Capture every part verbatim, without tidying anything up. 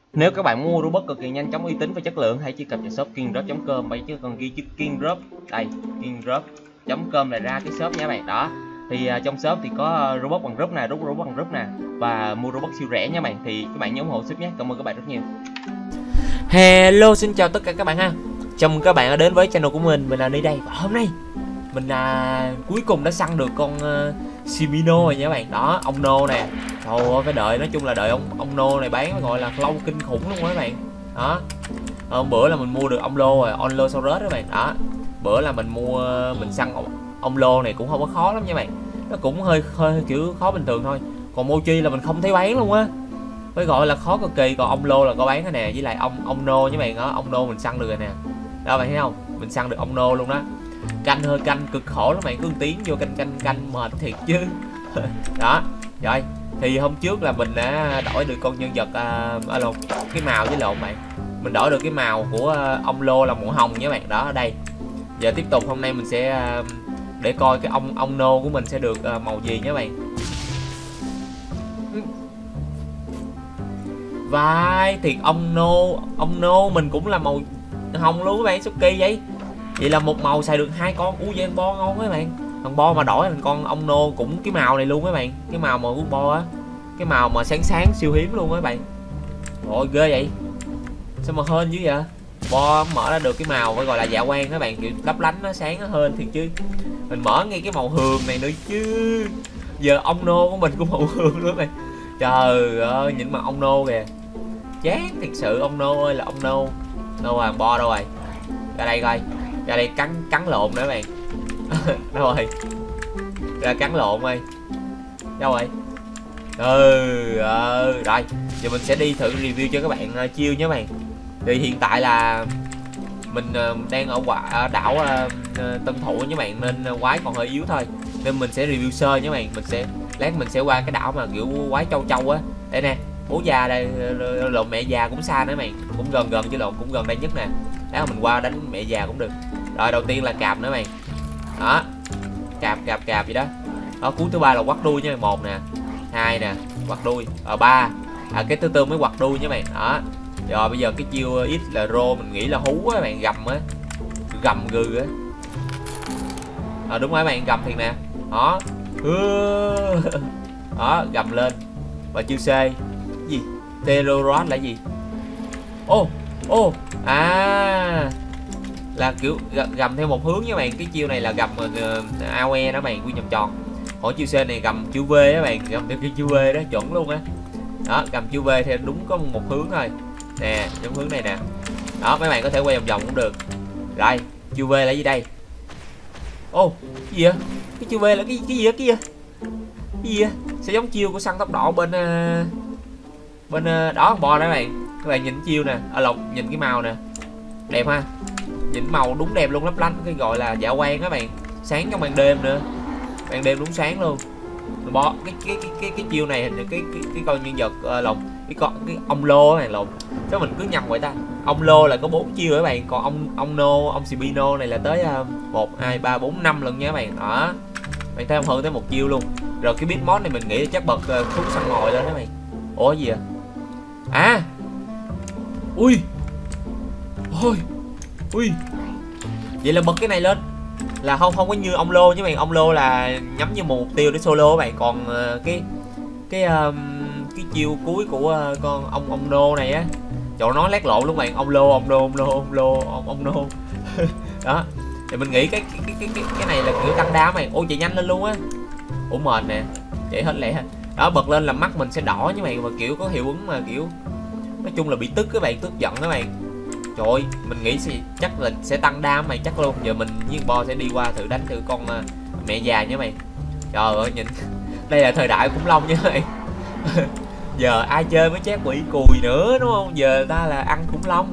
Nếu các bạn mua robot cực kỳ nhanh chóng, uy tín và chất lượng, hãy truy cập vào shop kingdrop chấm com. Bạn chỉ cần ghi chữ kingdrop đây, kingdrop chấm com là ra cái shop nha bạn. Đó thì uh, trong shop thì có uh, robot bằng group nè, robot robot bằng group nè, và mua robot siêu rẻ nha bạn. Thì các bạn nhớ ủng hộ shop nhé. Cảm ơn các bạn rất nhiều. Hello, xin chào tất cả các bạn ha. Chào mừng các bạn đã đến với channel của mình. Mình là Ni đây, và hôm nay mình là cuối cùng đã săn được con uh, Shimino rồi nha các bạn. Đó, ông nô nè. Trời ơi, phải đợi, nói chung là đợi ông ông nô này bán gọi là lâu kinh khủng luôn các bạn. Đó. Hôm bữa là mình mua được ông lô rồi, Onlosaurus các bạn. Đó. Bữa là mình mua mình săn ông, ông lô này cũng không có khó lắm nha bạn. Nó cũng hơi hơi kiểu khó bình thường thôi. Còn Mochi là mình không thấy bán luôn á. Phải gọi là khó cực kỳ. Còn ông lô là có bán cái nè, với lại ông ông nô với bạn đó, ông nô mình săn được rồi nè. Đó bạn thấy không? Mình săn được ông nô luôn đó. Canh hơi canh cực khổ lắm bạn, cứ tiến vô canh canh canh mệt thiệt chứ. Đó. Rồi, thì hôm trước là mình đã đổi được con nhân vật à, à lộn, cái màu với lộn bạn. Mình đổi được cái màu của ông lô là màu hồng nha bạn. Đó ở đây. Giờ tiếp tục hôm nay mình sẽ để coi cái ông ông nô của mình sẽ được màu gì nha bạn. Vai thiệt, ông nô ông nô mình cũng là màu hồng luôn các bạn. Sao kỳ vậy? Vậy là một màu xài được hai con. Ui vậy bo ngon các bạn. Thằng bo mà đổi thành con ông nô cũng cái màu này luôn các bạn. Cái màu mà của bo á, cái màu mà sáng sáng siêu hiếm luôn các bạn. Ôi ghê vậy. Sao mà hên dữ vậy? Bo mở ra được cái màu phải gọi là dạ quang các bạn, kiểu lấp lánh nó sáng nó hên thiệt chứ. Mình mở ngay cái màu hường này nữa chứ. Giờ ông nô của mình cũng màu hường luôn các bạn. Trời ơi, nhìn mặt ông nô kìa. Chán thiệt sự. Ông nô ơi là ông nô. Đâu rồi, bo đâu rồi? Ra đây coi. Ra đây cắn cắn lộn nữa các bạn. Đâu rồi? Ra cắn lộn ơi. Đâu rồi? Ừ, ừ, rồi. Giờ mình sẽ đi thử review cho các bạn uh, chiêu nhé các bạn. Thì hiện tại là mình uh, đang ở quả uh, đảo uh, Tân Thụ nhé các bạn, nên uh, quái còn hơi yếu thôi. Nên mình sẽ review sơ nhé các bạn. Mình sẽ lát mình sẽ qua cái đảo mà kiểu quái châu châu á. Đây nè, bố già đây, lộn mẹ già cũng xa nữa mày, cũng gần gần chứ lộn cũng gần đây nhất nè. Đó mình qua đánh mẹ già cũng được. Rồi đầu tiên là cạp nữa mày. Đó, cạp cạp cạp gì đó. Đó, cú thứ ba là quắt đuôi nha. Một nè, hai nè, quặt đuôi. Ở ba, à cái thứ tư mới quặt đuôi nha bạn. Đó. Rồi bây giờ cái chiêu ít là rô, mình nghĩ là hú á bạn, gầm á, gầm gừ á. À, đúng rồi bạn, gầm thiệt nè. Đó. Đó, gầm lên. Và chiêu C cái gì? Terrorot là gì? Ô, ô, à là kiểu gầm theo một hướng nha bạn. Cái chiêu này là gầm uh, a o e đó bạn, quy vòng tròn. Hỏi chiêu C này gầm chữ V á bạn, gầm theo cái chữ V đó, chuẩn luôn á. Đó, gầm chữ V theo đúng có một hướng thôi. Nè, giống hướng này nè. Đó, mấy bạn có thể quay vòng vòng cũng được. Rồi, chữ V là gì đây? Ô, cái gì vậy? Cái chữ V là cái cái gì vậy? Cái gì vậy? Cái gì vậy? Sẽ giống chiêu của săn tóc đỏ bên uh, bên uh, đó bò đó các bạn. Các bạn nhìn chiêu nè, à lộc nhìn cái màu nè. Đẹp ha. Nhìn màu đúng đẹp luôn, lấp lánh, cái gọi là dạ quang các bạn. Sáng trong ban đêm nữa. Ban đêm đúng sáng luôn. Bó cái cái cái cái, cái chiêu này hình như cái cái cái con nhân vật uh, lộc cái con cái ông lô các bạn lộc. Sao mình cứ nhầm vậy ta? Ông lô là có bốn chiêu các bạn, còn ông ông nô, ông Shimino này là tới một hai ba bốn năm lần nha các bạn. Đó. Bạn thấy không, hơn tới một chiêu luôn. Rồi cái beat mod này mình nghĩ chắc bật uh, khúc săn mồi lên đó mày. Ủa gì vậy? À. Ui. Ôi. Ui. Vậy là bật cái này lên là không không có như ông lô chứ bạn. Ông lô là nhắm như một mục tiêu để solo các bạn. Còn uh, cái cái um, cái chiêu cuối của uh, con ông ông nô này á, chỗ nó lét lộn luôn bạn. Ông lô ông nô ông lô ông lô ông ông nô. Đó thì mình nghĩ cái cái cái cái cái này là kiểu tăng đá mày. Ôi chạy nhanh lên luôn á. Ủa mệt nè, chạy hết lẹ. Đó, bật lên là mắt mình sẽ đỏ như bạn, mà kiểu có hiệu ứng mà kiểu nói chung là bị tức các bạn, tức giận các bạn. Trời ơi, mình nghĩ thì chắc là sẽ tăng đam mày chắc luôn. Giờ mình với bo sẽ đi qua thử đánh thử con uh, mẹ già nha mày. Trời ơi nhìn. Đây là thời đại khủng long nha mày. Giờ ai chơi mới chét quỷ cùi nữa đúng không? Giờ ta là ăn khủng long.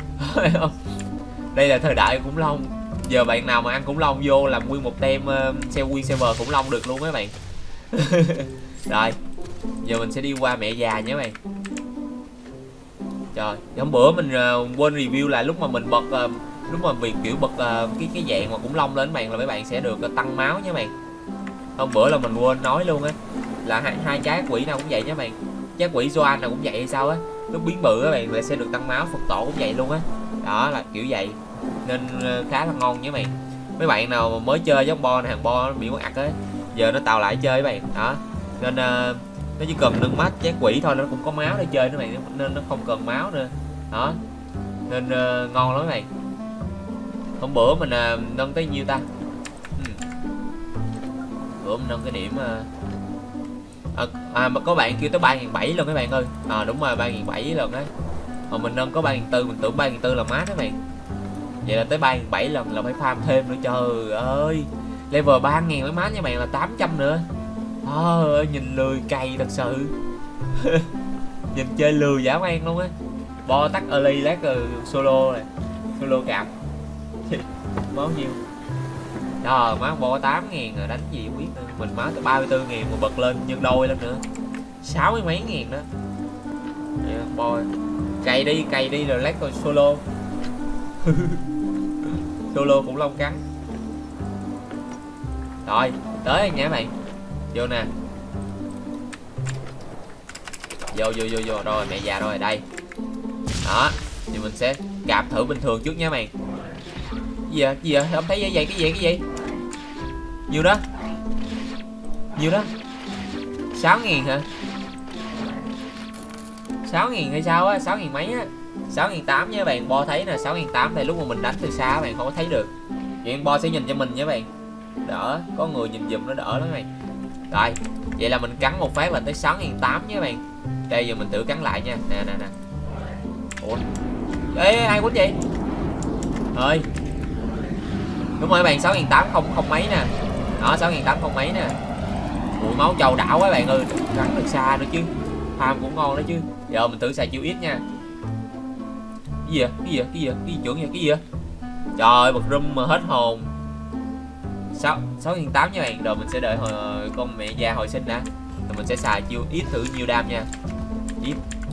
Đây là thời đại khủng long. Giờ bạn nào mà ăn khủng long vô làm nguyên một tem uh, xe nguyên server khủng long được luôn các bạn. Rồi, giờ mình sẽ đi qua mẹ già nhé bạn. Trời, hôm bữa mình uh, quên review là lúc mà mình bật uh, lúc mà mình kiểu bật uh, cái cái dạng mà khủng long lên bạn là mấy bạn sẽ được uh, tăng máu nha bạn. Hôm bữa là mình quên nói luôn á, là hai, hai trái quỷ nào cũng vậy nha bạn. Trái quỷ Joan nào cũng vậy hay sao á. lúc biến bự các bạn là sẽ được tăng máu. Phật tổ cũng vậy luôn á, đó là kiểu vậy nên khá là ngon nha các bạn. Mấy bạn nào mà mới chơi giống bo này, hàng bo nó bị mất ặt á, giờ nó tạo lại chơi các bạn đó, nên uh, nó chỉ cần nâng mắt chét quỷ thôi nó cũng có máu để chơi các bạn, nên nó không cần máu nữa đó, nên uh, ngon lắm các bạn. Hôm bữa mình uh, nâng tới nhiêu ta, ừ. bữa mình nâng cái điểm uh, à, à mà có bạn kêu tới ba nghìn bảy trăm lần các bạn ơi. À đúng rồi, ba nghìn bảy trăm lần đấy. Mà mình nâng có ba nghìn bốn trăm, mình tưởng ba nghìn bốn trăm là mát các bạn. Vậy là tới ba nghìn bảy trăm lần là phải farm thêm nữa, trời ơi. Level ba nghìn mới mát nha bạn, là tám trăm nữa. Trời ơi, nhìn lười cày thật sự. Nhìn chơi lười dã man luôn á. Bo tắt early lát rồi solo này. Solo cạp. Máu nhiêu? Trời, máu bo tám nghìn rồi, đánh gì không biết nữa. Mình máu tới ba mươi tư nghìn mà bật lên nhân đôi lên nữa, sáu mươi mấy nghìn đó. Bo cày đi, cày đi rồi lát rồi solo. Solo cũng long cắn. Rồi, tới nha các bạn. Vô nè. Vô vô vô vô rồi, mẹ già rồi đây. Đó, thì mình sẽ cạp thử bình thường trước nha các bạn. Gì vậy? Gì vậy? Không thấy vậy, cái gì cái gì? Nhiêu đó? Nhiêu đó? sáu nghìn hả? sáu nghìn hay sao á, sáu nghìn mấy á. sáu nghìn tám trăm nha các bạn, bo thấy nè, sáu nghìn tám trăm thì lúc mà mình đánh từ xa các bạn không có thấy được. Vậy bo sẽ nhìn cho mình nha các bạn. Đỡ, có người nhìn giùm nó đỡ lắm này. Rồi, vậy là mình cắn một phát là tới sáu nghìn tám trăm nha các bạn. Đây giờ mình tự cắn lại nha. Nè nè nè. Ủa. Ê, ai quýnh vậy? Thôi. Đúng rồi các bạn, sáu nghìn tám trăm không không mấy nè. Đó, sáu nghìn tám trăm không mấy nè. Ui, máu trầu đảo các bạn ơi, cắn được xa nữa chứ. Farm cũng ngon đó chứ. Giờ mình thử xài chiêu ít nha. Cái gì vậy? Cái gì vậy? Cái gì vậy? Cái gì trưởng vậy? Cái gì vậy? Trời ơi, bật room mà hết hồn. sáu nghìn tám trăm nha bạn. Rồi mình sẽ đợi hồi con mẹ già hồi sinh đã. Rồi mình sẽ xài chiêu ít thử nhiêu đam nha. Ít.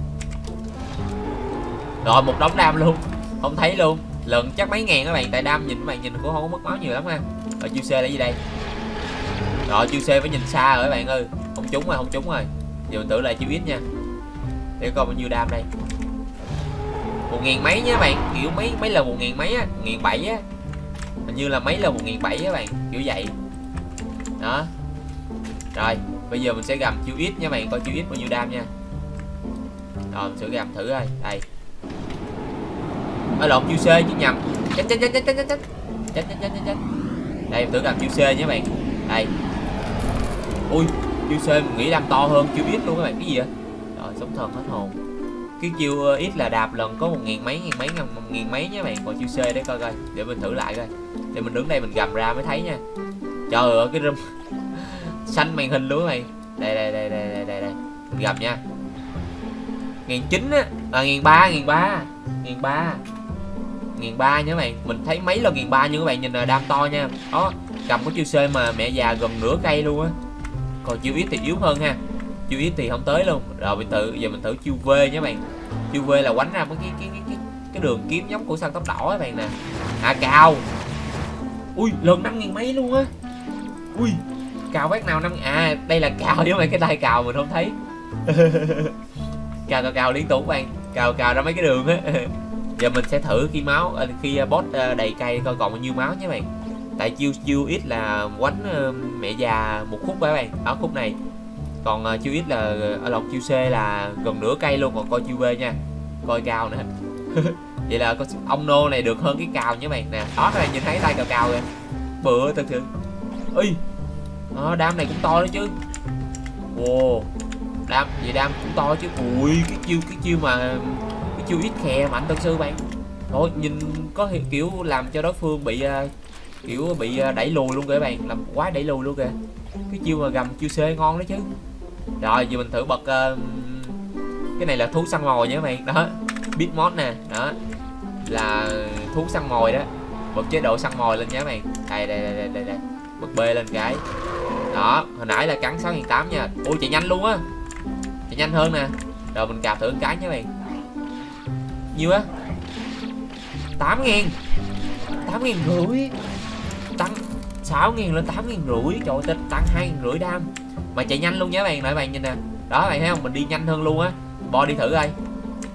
Rồi một đống đam luôn. Không thấy luôn. Lần chắc mấy ngàn các bạn, tại đam nhìn các bạn nhìn cũng không có mất máu nhiều lắm ha. Rồi chiêu C là gì đây? Rồi chiêu C phải nhìn xa rồi các bạn ơi. Không trúng rồi, không trúng rồi. Giờ mình thử lại chiêu ít nha. Để coi bao nhiêu đam đây. Một ngàn mấy nha các bạn, kiểu mấy mấy là một ngàn mấy á, một ngàn bảy á. Hình như là mấy là một ngàn bảy các bạn, kiểu vậy. Đó. Rồi, bây giờ mình sẽ gầm chiêu ít nha các bạn, coi chiêu ít bao nhiêu đam nha. Rồi mình sẽ gầm thử coi. Đây. Ở lộn chiêu C chứ nhầm. Chết chết chết chết chết chết chết. Chết chết chết chết. Đây mình thử gầm chiêu C nha các bạn. Đây. Ui, chiêu C mình nghĩ đam to hơn chiêu ít luôn các bạn, cái gì vậy? Rồi sống thần hết hồn. Cái chiêu ít là đạp lần có một ngàn mấy, ngàn mấy, ngàn, một ngàn mấy nha các bạn. Còn chiêu C đấy coi coi, để mình thử lại coi. Để mình đứng đây mình gầm ra mới thấy nha. Trời ơi cái room xanh màn hình luôn các bạn. Đây đây đây đây đây đây, đây. Mình gầm nha. Ngàn chín á, là ngàn ba, ngàn ba, ngàn ba, ngàn ba nha các bạn. Mình thấy mấy lần ngàn ba nhưng các bạn nhìn là đam to nha. Đó, cầm có chiêu C mà mẹ già gần nửa cây luôn á. Còn chiêu ít thì yếu hơn ha. Chiêu ít thì không tới luôn. Rồi mình tự giờ mình thử chiêu V nha các bạn. Chiêu V là quánh ra mấy cái cái cái cái, cái đường kiếm giống của săn tóc đỏ các bạn nè. À cào. Ui, lần năm nghìn mấy luôn á. Ui, cào bác nào năm, à đây là cào với mấy cái tay cào mình không thấy. Cào cào cào liên tục các bạn, cào cào ra mấy cái đường á. Giờ mình sẽ thử khi máu khi boss đầy cây coi còn bao nhiêu máu nhé các bạn. Tại chiêu chiêu ít là quánh mẹ già một khúc các bạn, ở khúc này. Còn uh, chiêu ít là ở lọc chiêu C là gần nửa cây luôn. Còn coi chiêu V nha, coi cao nữa. Vậy là con ông nô này được hơn cái cào nhé bạn nè. Đó các bạn nhìn thấy tay cào cào kìa, bự thật sự. Ui, à, đam này cũng to đó chứ. Wow, đam vậy đam cũng to chứ. Ui, cái chiêu cái chiêu mà cái chiêu ít khè mạnh thật sự bạn. Thôi nhìn có kiểu làm cho đối phương bị uh, kiểu bị đẩy lùi luôn kìa các bạn, làm quá đẩy lùi luôn kìa. Cái chiêu mà gầm chiêu C ngon đó chứ. Rồi giờ mình thử bật uh, cái này là thú săn mồi nha các bạn. Đó, beat mod nè, đó là thú săn mồi đó. Bật chế độ săn mồi lên nha các bạn. Đây đây đây đây đây, bật B lên cái. Đó, hồi nãy là cắn sáu nghìn tám trăm nha. Ui chạy nhanh luôn á, chạy nhanh hơn nè. Rồi mình cào thử một cái nha các bạn. Nhiêu á? tám nghìn, tám nghìn rưỡi. Tăng sáu nghìn lên tám nghìn rưỡi. Trời ơi, tăng hai nghìn rưỡi đam. Mà chạy nhanh luôn nha các bạn, lại bạn nhìn nè. Đó các bạn thấy không, mình đi nhanh hơn luôn á. Bo đi thử coi.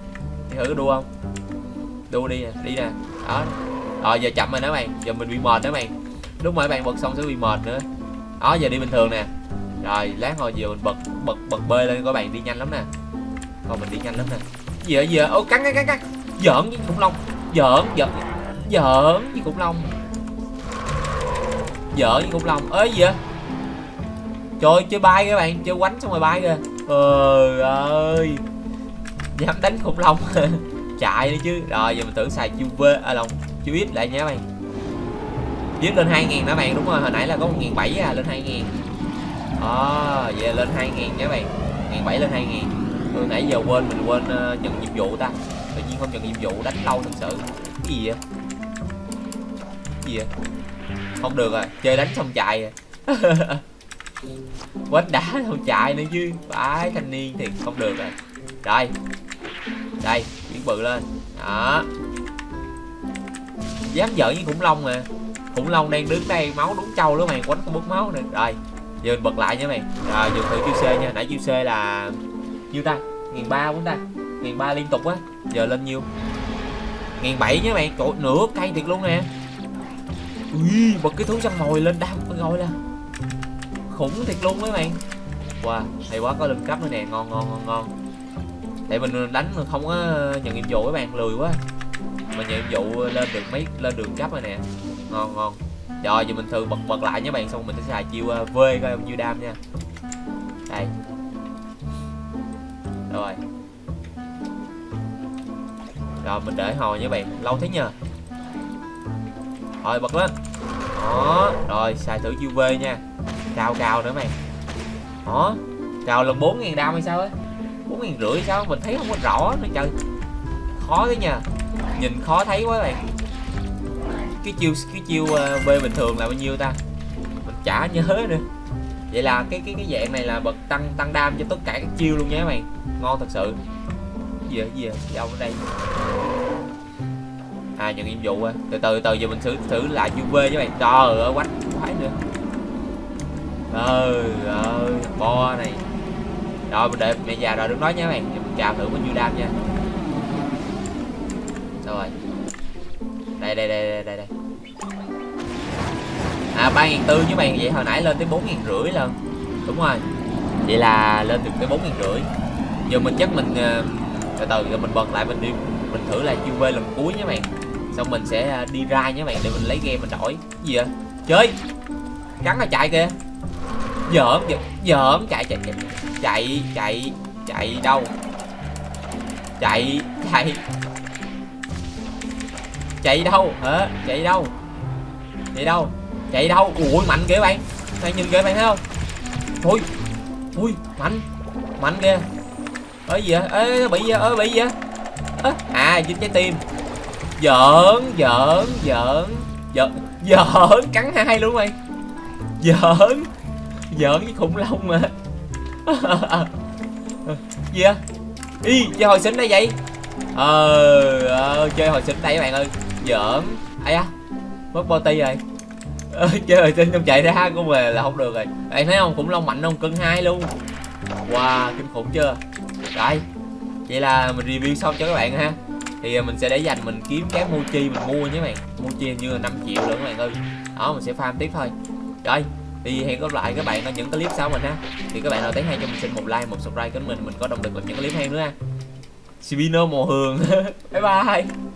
thử có đua không? Đua đi nè, đi nè. Đó. Rồi giờ chậm rồi đó các bạn, giờ mình bị mệt đó các bạn. Lúc mà các bạn bật xong sẽ bị mệt nữa. Đó giờ đi bình thường nè. Rồi lát hồi giờ mình bật bật bật bơi lên các bạn, đi nhanh lắm nè. Còn mình đi nhanh lắm nè. Gì vậy gì vậy? Ô cắn cắn cắn cắn. Giỡn với khủng long. Giỡn giỡn giỡn với khủng long. Giỡn với khủng long. Ê gì vậy? Trời chơi bay các bạn, chơi quánh xong rồi bay kìa. Trời ơi. Dám đánh khủng long. Chạy đi chứ. Rồi giờ mình thử xài chiêu V à lòng, chiêu ít lại nha các bạn. Viết lên hai ngàn đó bạn, đúng rồi, hồi nãy là có một nghìn bảy trăm à, lên hai ngàn. Đó, vậy là lên hai ngàn nha các bạn. một nghìn bảy trăm lên hai ngàn. Từ nãy giờ quên, mình quên uh, nhận nhiệm vụ ta. Tự nhiên không nhận nhiệm vụ, đánh lâu thật sự. Cái gì vậy? Cái gì vậy? Không được rồi, chơi đánh xong chạy rồi. Quánh đá xong chạy nữa chứ. Phải thanh niên thì không được rồi. Rồi. Đây, biến bự lên. Đó. Dám giỡn với khủng long mà. Khủng long đang đứng đây máu đúng trâu nữa mày, quánh không bớt máu nè. Rồi giờ mình bật lại nha mày. Rồi dùng thử chiêu C nha. Nãy chiêu C là nhiêu ta? Ngàn ba bốn ta? Ngàn ba liên tục á. Giờ lên nhiêu? Ngàn bảy nha mày. Trời, nửa cây thiệt luôn nè. Ui, bật cái thú săn mồi lên đam gọi là khủng thiệt luôn mấy bạn. Wow, hay quá, có lên cấp nữa nè, ngon ngon ngon ngon. Tại mình đánh mà không có nhận nhiệm vụ các bạn, lười quá. Mà nhận nhiệm vụ lên được mấy lên đường cấp rồi nè. Ngon ngon. Rồi giờ mình thử bật bật lại nha bạn, xong mình sẽ xài chiêu V coi bao nhiêu đam nha. Đây. Rồi. Rồi mình để hồi nha bạn, lâu thế nhờ. Rồi bật lên. Đó, rồi xài thử chiêu V nha. Cao cao nữa mày. Đó. Cao lần bốn ngàn đam hay sao á? bốn ngàn rưỡi sao? Mình thấy không có rõ nữa trời. Khó thế nha. Nhìn khó thấy quá bạn. Cái chiêu cái chiêu uh, V bình thường là bao nhiêu ta? Mình chả nhớ nữa. Vậy là cái cái cái dạng này là bật tăng tăng đam cho tất cả các chiêu luôn nha các bạn. Ngon thật sự. Cái gì vậy? Cái gì vậy? Đâu ở đây? À nhận nhiệm vụ á. Từ từ từ giờ mình thử thử lại chiêu V với bạn. Trời ơi quánh quái nữa. Trời ơi bo này. Rồi mình đợi mẹ già rồi đứng đó nha các bạn. Mình chào thử bao nhiêu đam nha. Rồi. Đây đây đây đây đây đây. À ba ngàn tư với bạn, vậy hồi nãy lên tới bốn ngàn rưỡi lần. Đúng rồi. Vậy là lên được tới bốn ngàn rưỡi. Giờ mình chắc mình từ từ rồi mình bật lại mình đi mình thử lại chiêu V lần cuối nhé bạn. Xong mình sẽ đi ra nhé bạn để mình lấy game mình đổi. Cái gì vậy? Chơi. Cắn là chạy kìa. Giỡn giỡn giỡn chạy chạy chạy chạy chạy chạy đâu? Chạy chạy chạy đâu hả? Chạy đâu? Chạy đâu? Chạy đâu? Ui mạnh kìa bạn. Bạn nhìn kìa bạn thấy không? Ui ui mạnh mạnh kìa. Ơ gì vậy? Ê bị gì? Ơ bị gì vậy? À, à dính trái tim. Giỡn giỡn giỡn giỡn giỡn cắn hai luôn mày. Giỡn giỡn với khủng long mà. Gì vậy? Ý chơi hồi xính đây vậy. Ờ ờ chơi hồi xính đây các bạn ơi. Giỡn. Ai á mất body rồi. Ờ, chơi hồi xính không chạy ra cũng về là không được rồi. Bạn thấy không, khủng long mạnh không, cân hai luôn. Wow kinh khủng chưa. Rồi vậy là mình review xong cho các bạn ha. Thì mình sẽ để dành mình kiếm các mochi mình mua nhé các bạn. Mochi hình như là năm triệu nữa các bạn ơi. Đó mình sẽ farm tiếp thôi. Rồi thì hẹn gặp lại các bạn ở những clip sau mình ha. Thì các bạn nào thấy hay cho mình xin một like, một subscribe kênh mình, mình có động lực làm những clip hay nữa ha. Sibino mùa hường. Bye bye.